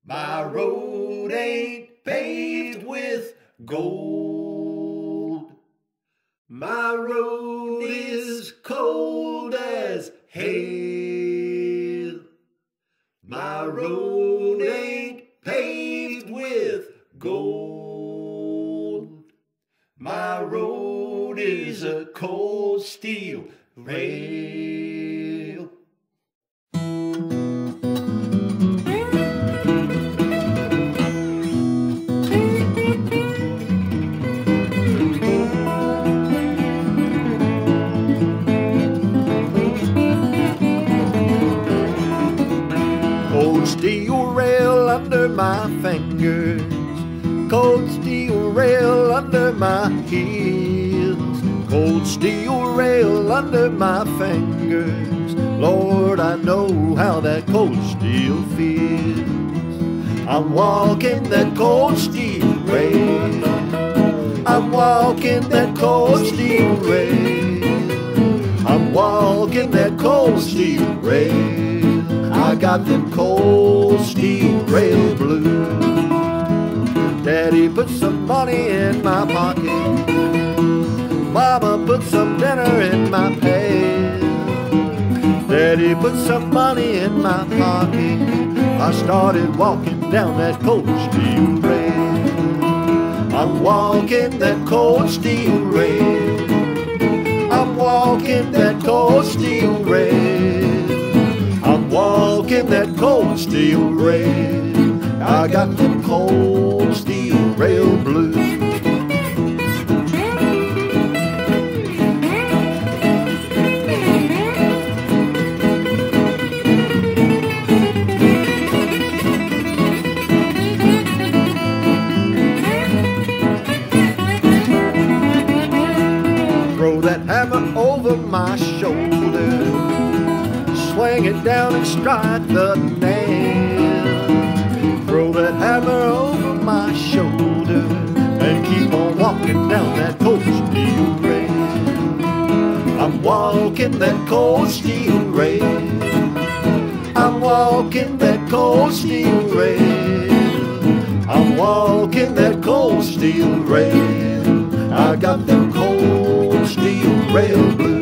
My road ain't paved with gold. My road is cold as hail. My road ain't paved with gold. My road is a cold steel rail. Cold steel rail under my fingers, cold steel rail under my heels, cold steel rail under my fingers. Lord, I know how that cold steel feels. I'm walking that cold steel rail. I'm walking that cold steel rail. I'm walking that cold steel rail. I got them cold steel rail blues. Daddy put some money in my pocket. Mama put some dinner in my pail. Daddy put some money in my pocket. I started walking down that cold steel rail. I'm walking that cold steel rail. I'm walking that cold steel rail. I'm walking that cold steel rail. I got them cold steel rail blues. Throw that hammer over my shoulder, swing it down and strike the nail. Throw that hammer over my shoulder and keep on walking down that cold steel rail. I'm walking that cold steel rail. I'm walking that cold steel rail. I'm walking that cold steel rail. I got them cold steel rail blues.